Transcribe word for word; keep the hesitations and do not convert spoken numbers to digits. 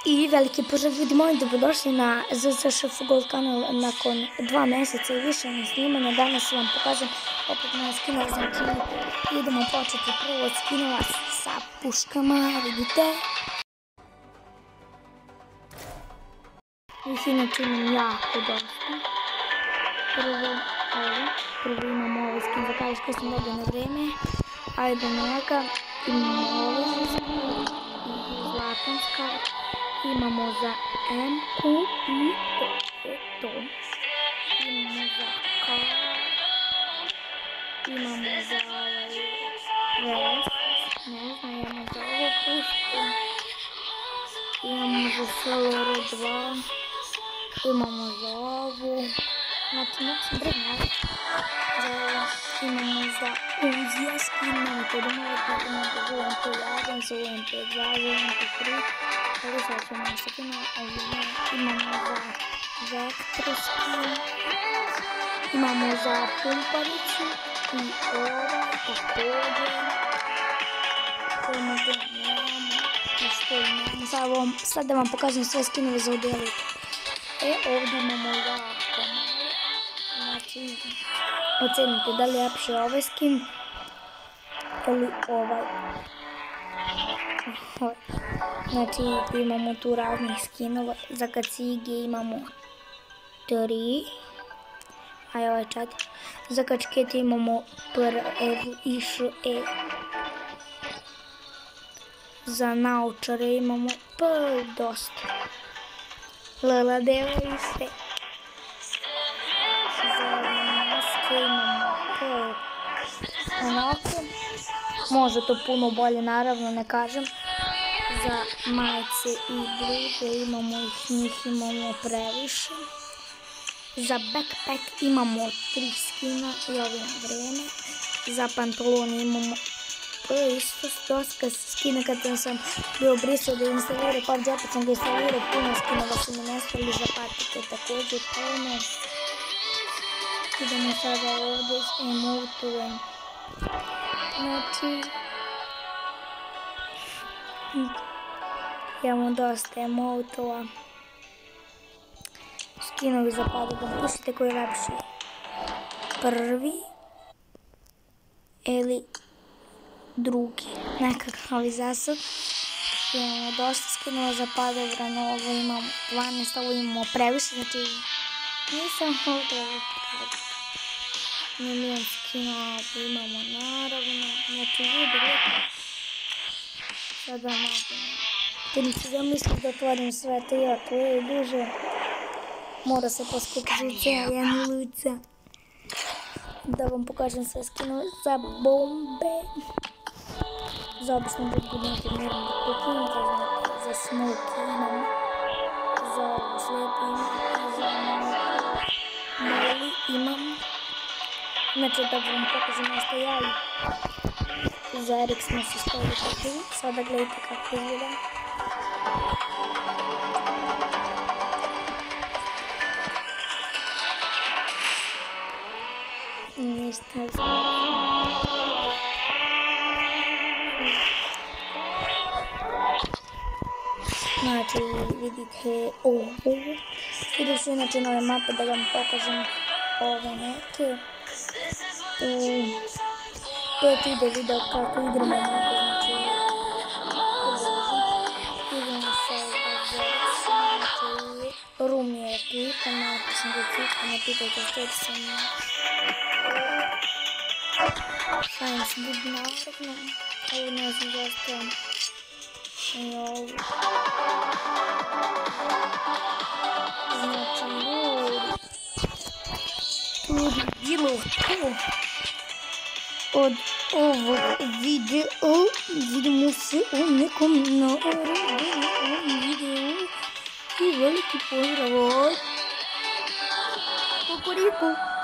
I veliki pozdrav ljudi moji, dobrodošli na Z Z Š F Gold kanal nakon dva mjeseca i više na snimanja. Danas vam pokažem opet moje skinove, znači idemo početi prvo od skinova sa puškama, vidite. Ih inače imam jako dosta. Prvo ovo, prvo imam ovaj skin za kališ koji sam dobio na vrijeme. Ajde do njega, imamo ovaj skin, zlatan skal. Imamo za M Q i to je to. Imamo za K. Imamo za ovaj V S. Ne znam, imamo za ovu pušku. Imamo za S L R dva. Imamo za ovu. Znači, mogu sam bregnuti. Za ovo imamo za Uzija skin. Imamo to domovati. Imamo za U M P jedan, za U M P dva, za U M P tri. Ovo sad ćemo nastati na ovime. Imamo za Vector skin. Imamo za pumparicu. I ovaj također. Imamo da nemamo. I što imamo. Sad da vam pokažem sve skinove za udjeliti. E, ovdje imamo jako malo. Znači, ocenite da li je ljepši ovaj skin ili ovaj. Znači imamo tu raznih skinova, za kacige imamo tri, a ovaj četiri, za kačkete imamo P, R, I, Š, E, za naučare imamo P, dosta, L, L, D, i sve, za maske imamo P, onako, može to puno bolje, naravno ne kažem. Za majice i bluse imamo ih, njih imamo previše. Za backpack imamo tri skina i ovo na vreme. Za pantalone imamo isto dosta skina. Kad sam bio brisao da instalirao P U B G, opet sam ga instalirao, puno skinova su mi nestali. Za patike također puno. Idemo sada ovdje s emotujem. Znači, imamo dosta emotova. Skinovi za padobom. Pušite koji je lepši. Prvi ili drugi. Nekakav zasad. Imamo dosta skinova za padobran. Ovo imamo dvanaest, ovo imamo previše. Znači, nisam ovdje milijon skinova imamo naravno. Znači, vidi lijepo. Sada naravno. Kad ću zamisliti da otvorim sve to, ja to je duže. Mora se poskupiti jedna luca. Da vam pokažem sve skinove za bombe. Za obično budinke mirno kupujem. Za smoke imam. Za ovo slijepo imam. Za moli imam. Znači da vam pokažem nešto ja i za Erik smo se stavili tako. Sada gledajte kako izgleda. Ništa znam. Znači vidite ovo. Vidio su inače nove mape da vam pokažem ove neke. Pet ide video kako igramo mape, znači idemo sa znači Rum je ekipa, napisam da ekipa, ne pitajte što sam Science Good naravno, ovo ne znam zašto i ovo. Znači ljudi, ljudi bilo to. Od ovog videa vidimo se u nekom narednom videu i veliki pozdrav od Kukuriku.